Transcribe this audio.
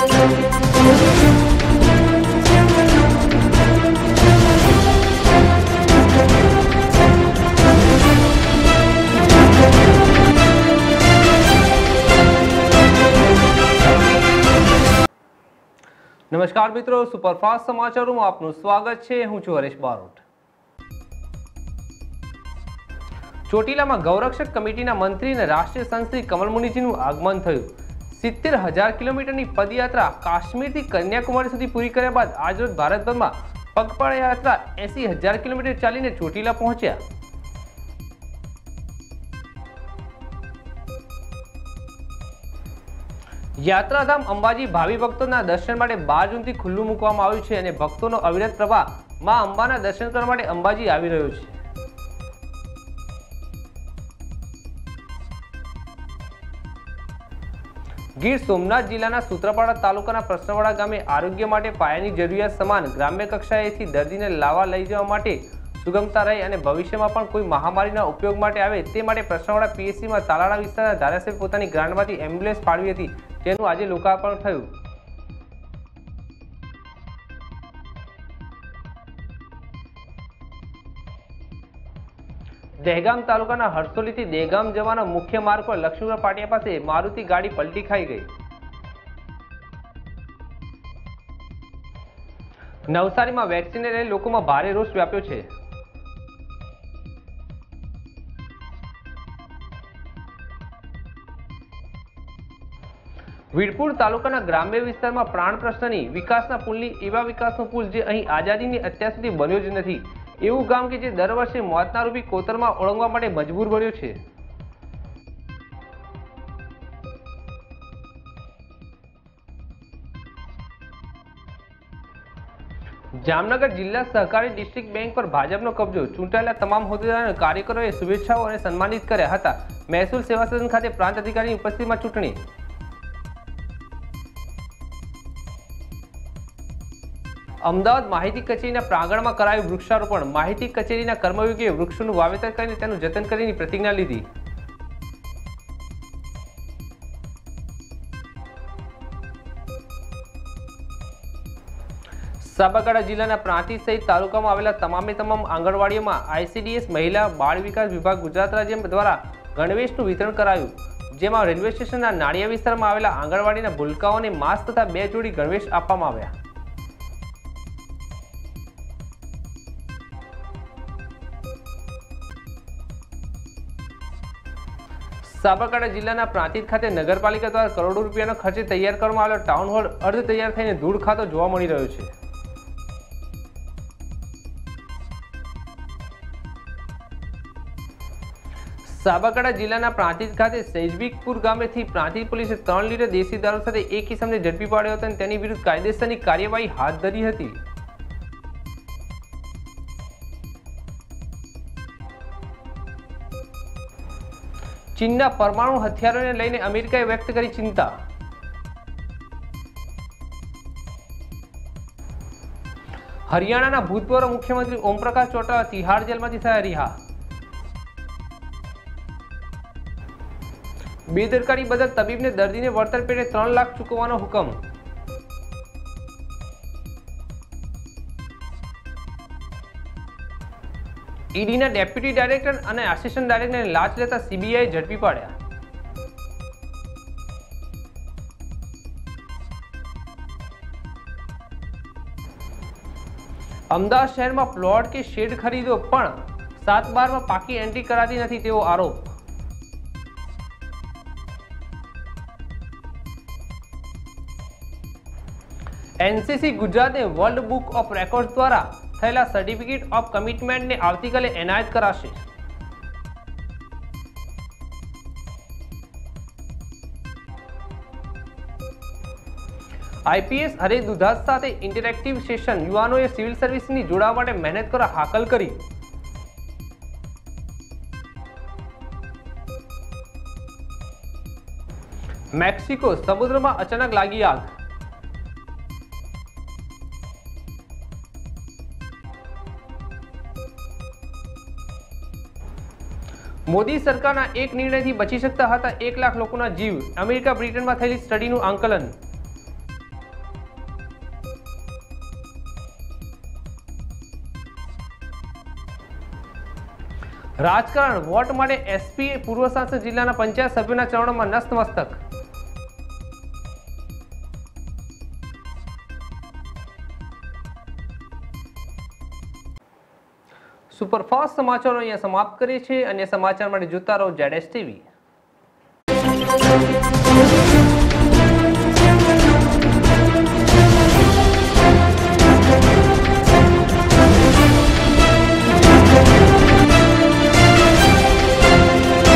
नमस्कार मित्रों, सुपरफास्ट समाचारों में आपનું સ્વાગત છે। હું છું હરેશ બારોટ। ચોટીલામાં ગૌરક્ષક કમિટીના મંત્રી અને રાષ્ટ્રીય સંત શ્રી કમલ મુનિજીનું આગમન થયું। 70,000 કિલોમીટરની પદયાત્રા કાશ્મીરથી કન્યાકુમારી સુધી પૂરી કર્યા બાદ આજરોજ ભારતભરમાં પગપાળા યાત્રા 80,000 કિલોમીટર ચાલીને ચોટીલા પહોંચ્યા। यात्राधाम अंबाजी भावी भक्तों दर्शन माटे 12 जून थी खुल्लू मूकवामां आव्युं छे अने भक्तों अविरत प्रवाह मां अंबाना दर्शन करवा माटे अंबाजी आवी रह्यो छे। गीर सोमनाथ जिल्लाना सूत्रापाड़ा तालुकाना प्रश्नवाड़ा गामे आरोग्य माटे पायानी जरूरियात समान ग्राम्य कक्षाएथी दर्दीने लावा लई जवा माटे सुगमता रहे अने भविष्यमां पण कोई महामारीना उपयोग माटे आवे ते माटे प्रश्नवाड़ा पीएचसी में तालाड़ा विस्ताરના ધારાસભ્ય પોતાની ગ્રાન્ટમાંથી એમ્બ્યુલન્સ ફાળવી હતી, તેનું આજે લોકાર્પણ થયું। દહેગામ તાલુકાના હરસોલીથી દહેગામ જવાના મુખ્ય માર્ગ પર લક્ષ્મીપુરા પાટિયા પાસે મારુતિ ગાડી પલટી ખાઈ ગઈ। નવસારીમાં વેક્સિનને લઈ લોકોમાં ભારે રોષ વ્યાપ્યો છે। વીરપુર તાલુકાના ગ્રામ્ય વિસ્તારમાં પ્રાણ પ્રશ્નની વિકાસના પુલની એવા વિકાસનો પુલ જે અહીં આઝાદીની અત્યાર સુધી બન્યો જ નથી એવું ગામ કે જે દર વર્ષે મોતના રૂપી કોતરમાં ઓળંગવા માટે મજબૂર બન્યો છે। જામનગર જિલ્લા સહકારી ડિસ્ટ્રિક્ટ બેંક પર ભાજપનો કબજો, ચૂંટાયેલા તમામ હોદ્દેદારો અને કાર્યકરોએ શુભેચ્છાઓ અને સન્માનિત કર્યા હતા। મહેસૂલ સેવા સદન ખાતે પ્રાંત અધિકારીની ઉપસ્થિતિમાં ચૂંટણી। અમદાવાદ માહિતી કચેરીના પ્રાંગણમાં કરાયું વૃક્ષારોપણ। માહિતી કચેરીના કર્મયોગીએ વૃક્ષોનું વાવેતર કરીને તેનું જતન કરીને પ્રતિજ્ઞા લીધી। સાબરકાંઠા જિલ્લાના પ્રાંતિજ સહિત તાલુકામાં આવેલા તમામે તમામ આંગણવાડીઓમાં આઈસીડીએસ મહિલા બાળ વિકાસ વિભાગ ગુજરાત રાજ્ય દ્વારા ગણવેશનું વિતરણ કરાયું, જેમાં રેલવે સ્ટેશનના નાળિયા વિસ્તારમાં આવેલા આંગણવાડીના ભૂલકાઓને માસ્ક તથા 2 જોડી ગણવેશ આપવામાં આવ્યા। સાબરકાંઠા જિલ્લાના પ્રાંતિજ ખાતે નગરપાલિકા દ્વારા કરોડો રૂપિયાના ખર્ચે તૈયાર કરવામાં આવેલો ટાઉન હોલ અર્ધ તૈયાર થઈને ધૂળ ખાતો જોવા મળી રહ્યો છે। સાબરકાંઠા જિલ્લાના પ્રાંતિજ ખાતે સૈજબીકપુર ગામેથી પ્રાંતિજ પોલીસે 3 લીટર દેશી દારૂ સાથે એક ઇસમને ઝડપી પાડ્યો હતો અને તેની વિરુદ્ધ કાયદેસરની કાર્યવાહી હાથ ધરી હતી। ચીનના પરમાણુ હથિયારોને લઈને અમેરિકાએ વ્યક્ત કરી ચિંતા। હરિયાણાના ભૂતપૂર્વ મુખ્યમંત્રી ઓમપ્રકાશ ચૌટાલા તિહાડ જેલમાંથી થયા રિહા। બેદરકારી બદલ તબીબને દર્દીને વળતર પેટે 3 લાખ ચૂકવવાનો હુકમ। ઈડીના ડેપ્યુટી ડાયરેક્ટર અને આસિસ્ટન્ટ ડાયરેક્ટરને લાંચ લેતા સીબીઆઈએ ઝડપી પાડ્યા। અમદાવાદ શહેરમાં પ્લોટ કે શેડ ખરીદો પણ 7/12 માં પાકી એન્ટ્રી કરાતી નથી તેવો આરોપ। એનસીસી ગુજરાતને વર્લ્ડ બુક ઓફ રેકોર્ડ્સ દ્વારા થયેલા સર્ટિફિકેટ ઓફ કમિટમેન્ટને આવતીકાલે એનાયત કરાશે। આઈપીએસ હરે દુધાત સાથે ઇન્ટરેક્ટિવ સેશન, યુવાનોએ સિવિલ સર્વિસની જોડાવા માટે મહેનત કરવા હાકલ કરી। મેક્સિકો સમુદ્રમાં અચાનક લાગી આગ। મોદી સરકારના એક નિર્ણયથી બચી શકતા હતા 1 લાખ લોકોના જીવ, અમેરિકા બ્રિટનમાં થયેલી સ્ટડીનું આંકલન। રાજકારણ વોટ માટે એસપી પૂર્વ સાંસદ જિલ્લાના પંચાયત સભ્યોના ચરણોમાં નતમસ્તક। સુપરફાસ્ટ સમાચારો અહીંયા સમાપ્ત કરીએ છીએ। અન્ય સમાચાર માટે જોતા રહો ZS TV।